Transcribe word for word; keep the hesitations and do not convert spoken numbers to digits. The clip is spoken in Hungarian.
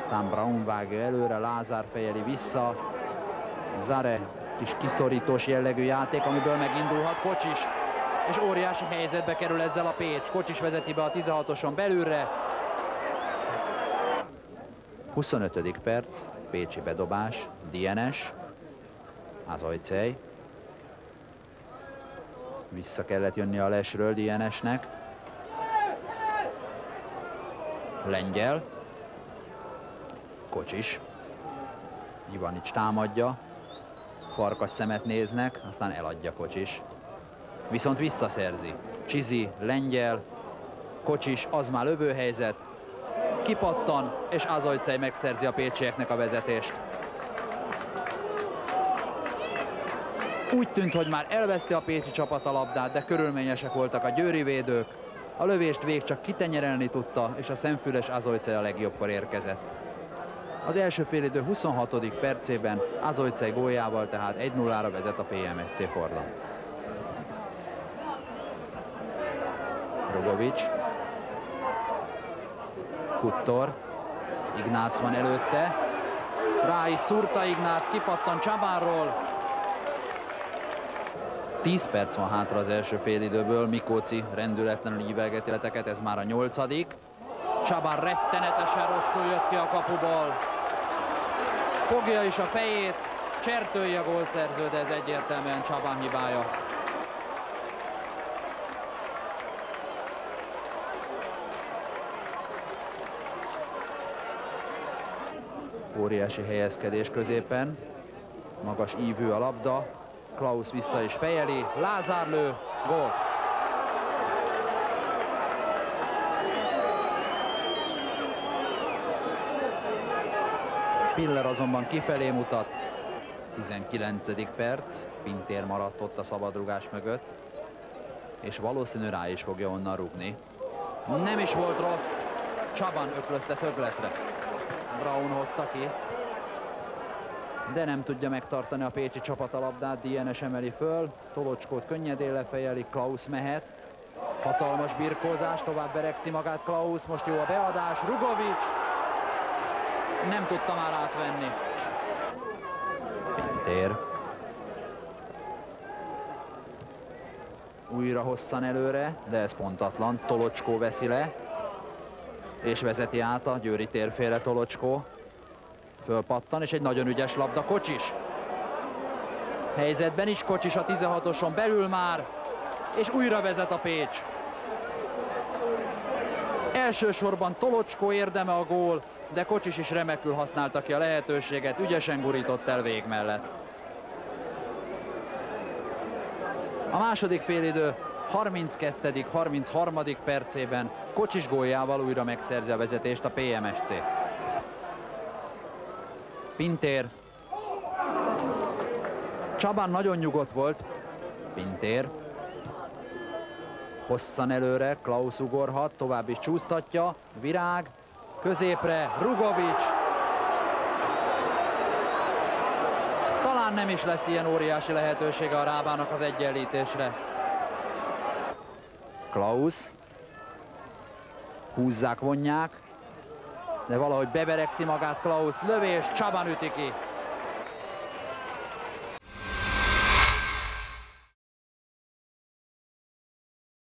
Aztán Braun vágja előre, Lázár fejeli vissza. Zare, kis kiszorítós jellegű játék, amiből megindulhat Kocsis. És óriási helyzetbe kerül ezzel a Pécs. Kocsis vezeti be a tizenhatoson belülre. huszonötödik perc, pécsi bedobás, Dienes, Azojcej. Vissza kellett jönni a lesről Dienesnek. Lengyel. Kocsis. Ivanics támadja. Farkas szemet néznek, aztán eladja Kocsis. Viszont visszaszerzi. Csizi, Lengyel, Kocsis, az már lövőhelyzet. Kipattan, és Azojcej megszerzi a pécsieknek a vezetést. Úgy tűnt, hogy már elveszti a pécsi csapat a labdát, de körülményesek voltak a győri védők. A lövést vég csak kitenyerelni tudta, és a szemfüles Azojcej a legjobbkor érkezett. Az első félidő huszonhatodik percében Azojcej góljával tehát egy nullára vezet a pé em es cé Forlan. Rugovics. Kuttor. Ignác van előtte. Rá is szúrta Ignác, kipattan Csabánról. tíz perc van hátra az első félidőből, Mikóci rendületlenül ívelgeti leteket, ez már a nyolcadik. Csabán rettenetesen rosszul jött ki a kapuból. Fogja is a fejét, Csertői a gólszerző, de ez egyértelműen Csabán hibája. Óriási helyezkedés középen, magas ívű a labda, Klaus vissza is fejeli, Lázár lő, gól. Piller azonban kifelé mutat, tizenkilencedik perc, Pintér maradt ott a szabadrugás mögött, és valószínű rá is fogja onnan rúgni. Nem is volt rossz, Csabán öklözte szögletre. Braun hozta ki, de nem tudja megtartani a pécsi csapat a labdát, Dienes emeli föl, Tolocskót könnyedén lefejeli, Klaus mehet. Hatalmas birkózás, tovább beregszi magát Klaus, most jó a beadás, Rugovics nem tudta már átvenni. Pintér. Újra hosszan előre, de ez pontatlan, Tolocskó veszi le, és vezeti át a győri térfélre Tolocskó. Fölpattan, és egy nagyon ügyes labda, Kocsis. Helyzetben is Kocsis a tizenhatoson belül már, és újra vezet a Pécs. Elsősorban Tolocskó érdeme a gól, de Kocsis is remekül használta ki a lehetőséget, ügyesen gurított el vég mellett. A második félidő harminckettedik harmincharmadik percében Kocsis góljával újra megszerzi a vezetést a pé em es cé. Pintér. Csabán nagyon nyugodt volt. Pintér. Hosszan előre, Klaus ugorhat, tovább is csúsztatja. Virág. Középre, Rugovics. Talán nem is lesz ilyen óriási lehetősége a Rábának az egyenlítésre. Klaus. Húzzák, vonják, de valahogy beverekszi magát Klaus, lövés, Csabán üti ki.